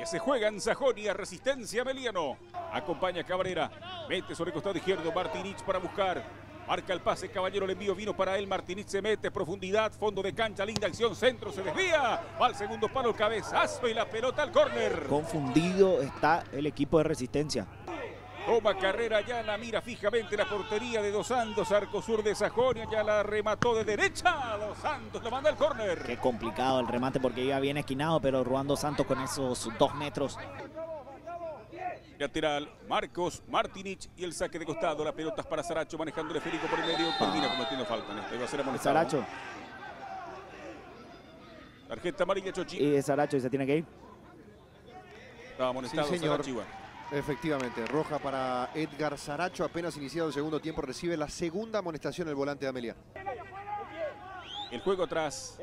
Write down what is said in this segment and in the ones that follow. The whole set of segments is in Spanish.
Que se juega en Sajonia, Resistencia Meliano. Acompaña Cabrera. Mete sobre el costado izquierdo Martinich para buscar. Marca el pase, Caballero, el envío vino para él. Martinich se mete, profundidad, fondo de cancha, linda acción, centro, se desvía. Va al segundo palo, el cabezazo y la pelota al córner. Confundido está el equipo de Resistencia. Toma carrera, ya la mira fijamente la portería de Dos Santos, arco sur de Sajonia, ya la remató de derecha. Dos Santos la manda al córner. Qué complicado el remate porque iba bien esquinado, pero Ruan Dos Santos con esos 2 metros. Lateral, Marcos, Martinich y el saque de costado. La pelota es para Saracho, manejando el esférico por el medio. Termina cometiendo falta en esto. Iba a ser amonestado. Saracho. Tarjeta amarilla, Chochi. Y Saracho se tiene que ir. Estaba amonestado, sí, señor. Saracho. Efectivamente, roja para Edgar Saracho. Apenas iniciado el segundo tiempo, recibe la segunda amonestación el volante de Amelia. El juego atrás.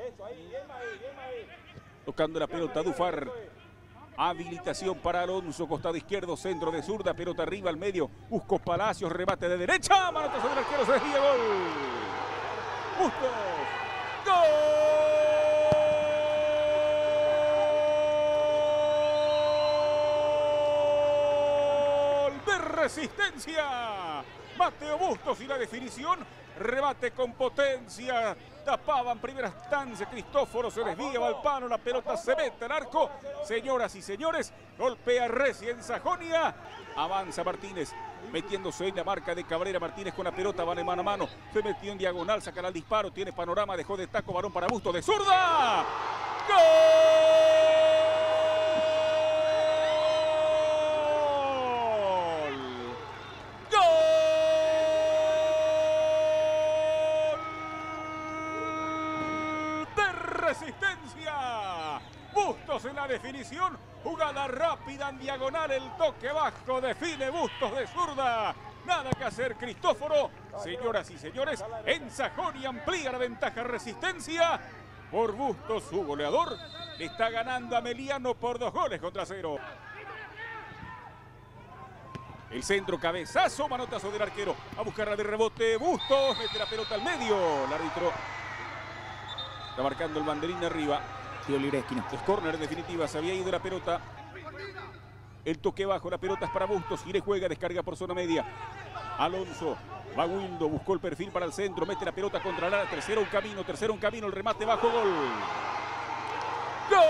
Tocando la pelota, Dufar. Habilitación para Alonso, costado izquierdo, centro de zurda, pelota arriba al medio. Buscos Palacios, rebate de derecha. Manotazo del arquero, se desvía, gol. Bustos. ¡Gol! De Resistencia. Mateo Bustos y la definición. Rebate con potencia. Tapaban primera instancia, Cristóforo se desvía, va al palo, la pelota se mete al arco. Señoras y señores, golpea Resi en Sajonia. Avanza Martínez, metiéndose en la marca de Cabrera. Martínez con la pelota, va de mano a mano. Se metió en diagonal, sacará el disparo, tiene panorama, dejó de taco, balón para Bustos de zurda. ¡Gol! Resistencia. Bustos en la definición. Jugada rápida en diagonal. El toque bajo define Bustos de zurda. Nada que hacer Cristóforo. Señoras y señores, en Sajonia amplía la ventaja Resistencia. Por Bustos, su goleador, le está ganando a Meliano por 2-0. El centro, cabezazo, manotazo del arquero. A buscarla de rebote. Bustos mete la pelota al medio. El árbitro está marcando el banderín arriba. Tiro libre de esquina. Es córner en definitiva, se había ido la pelota. El toque bajo, la pelota es para Bustos. Gire juega, descarga por zona media. Alonso, va Wildo, buscó el perfil para el centro. Mete la pelota contra el área. Tercero un camino, el remate bajo, gol. ¡Gol!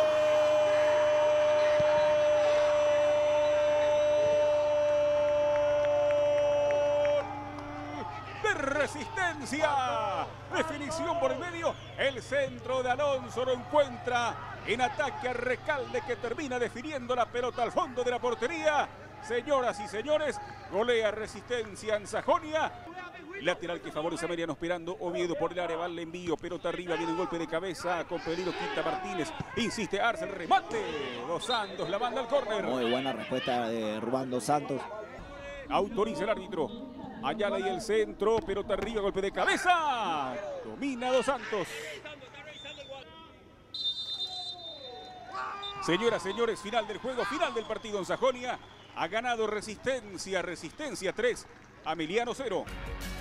Resistencia, definición por el medio, el centro de Alonso lo encuentra en ataque a Recalde, que termina definiendo la pelota al fondo de la portería. Señoras y señores, golea Resistencia en Sajonia. Lateral que favorece a Meliano, esperando Oviedo por el área, va el envío, pelota arriba, viene un golpe de cabeza con peligro, quita Martínez, insiste Arce, el remate, Dos Santos la manda al córner. Muy buena respuesta de Ruan Dos Santos. Autoriza el árbitro. Ayala y el centro, pelota arriba, golpe de cabeza. Domina Dos Santos. Señoras, señores, final del juego, final del partido en Sajonia. Ha ganado Resistencia, Resistencia 3, Meliano 0.